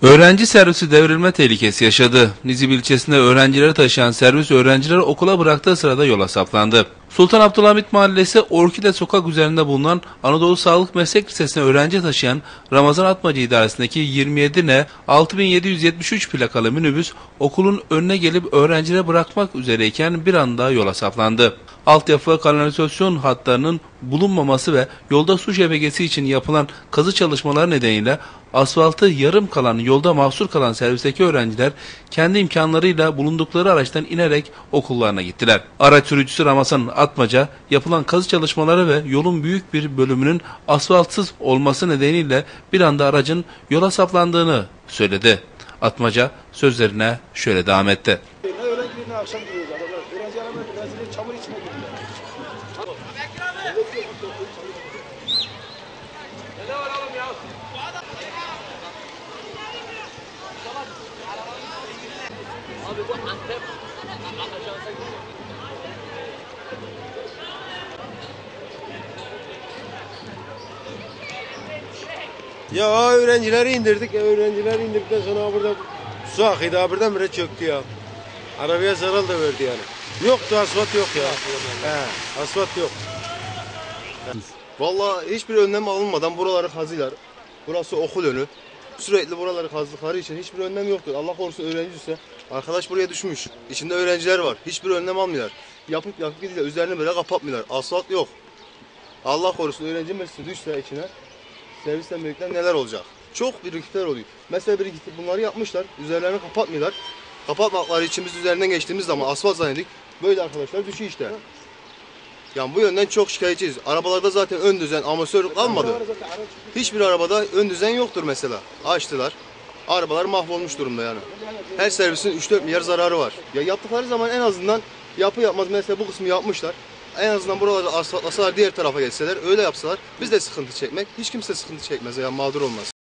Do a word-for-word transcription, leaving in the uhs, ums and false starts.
Öğrenci servisi devrilme tehlikesi yaşadı. Nizip ilçesinde öğrencileri taşıyan servis öğrencileri okula bıraktığı sırada yola saplandı. Sultan Abdülhamit Mahallesi Orkide Sokak üzerinde bulunan Anadolu Sağlık Meslek Lisesi'ne öğrenci taşıyan Ramazan Atmacı idaresindeki yirmi yedi N altı bin yedi yüz yetmiş üç plakalı minibüs okulun önüne gelip öğrencileri bırakmak üzereyken bir anda yola saplandı. Altyapı kanalizasyon hatlarının bulunmaması ve yolda su şebekesi için yapılan kazı çalışmaları nedeniyle asfaltı yarım kalan yolda mahsur kalan servisteki öğrenciler kendi imkanlarıyla bulundukları araçtan inerek okullarına gittiler. Araç sürücüsü Ramazan Atmaca yapılan kazı çalışmaları ve yolun büyük bir bölümünün asfaltsız olması nedeniyle bir anda aracın yola saplandığını söyledi. Atmaca sözlerine şöyle devam etti. Öğrencilerine akşam gidiyoruz adamlar. Öğrenci aramayı öğrencileri çamur içine girdiler. Ne var oğlum ya? Abi bu Antep ajansa gidiyor. Ya öğrencileri indirdik. Öğrencileri indirdikten sonra burada su akıydı. Birdenbire çöktü ya. Arabaya zarar da verdi yani. Yoktu, asfalt yok ya. He, asfalt yok. Vallahi hiçbir önlem alınmadan buraları kazıyorlar. Burası okul önü. Sürekli buraları kazdıkları için hiçbir önlem yoktur. Allah korusun öğrenci ise arkadaş buraya düşmüş. İçinde öğrenciler var. Hiçbir önlem almıyorlar. Yapıp yapıp gidiyorlar. Üzerini böyle kapatmıyorlar. Asfalt yok. Allah korusun öğrenci mesela düşse içine servisten birlikte neler olacak? Çok birikintiler oluyor. Mesela birikinti bunları yapmışlar. Üzerlerini kapatmıyorlar. Kapatmakları için biz üzerinden geçtiğimiz zaman asfalt zannettik. Böyle arkadaşlar düşüyor işte. Yani bu yönden çok şikayetçiyiz. Arabalarda zaten ön düzen, amatör kalmadı. Hiçbir arabada ön düzen yoktur mesela. Açtılar. Arabalar mahvolmuş durumda yani. Her servisin üç dört milyar zararı var. Ya yaptıkları zaman en azından yapı yapmaz mesela bu kısmı yapmışlar. En azından buraları asfaltlasalar diğer tarafa geçseler öyle yapsalar biz de sıkıntı çekmek hiç kimse sıkıntı çekmez yani mağdur olmaz.